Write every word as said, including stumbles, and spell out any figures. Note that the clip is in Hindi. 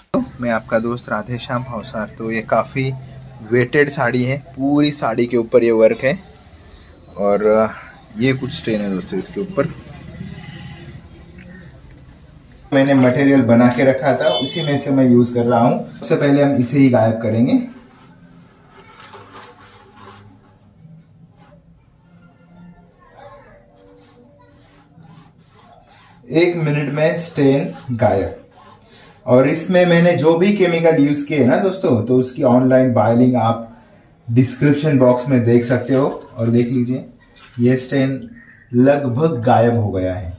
मैं आपका दोस्त राधे श्याम भावसार। तो ये काफ़ी वेटेड साड़ी है, पूरी साड़ी के ऊपर ये वर्क है और ये कुछ स्टेन है दोस्तों इसके ऊपर। मैंने मटेरियल बना के रखा था, उसी में से मैं यूज कर रहा हूँ। सबसे पहले हम इसे ही गायब करेंगे। एक मिनट में स्टेन गायब। और इसमें मैंने जो भी केमिकल यूज किए ना दोस्तों, तो उसकी ऑनलाइन बाय लिंक आप डिस्क्रिप्शन बॉक्स में देख सकते हो। और देख लीजिए ये स्टेन लगभग गायब हो गया है।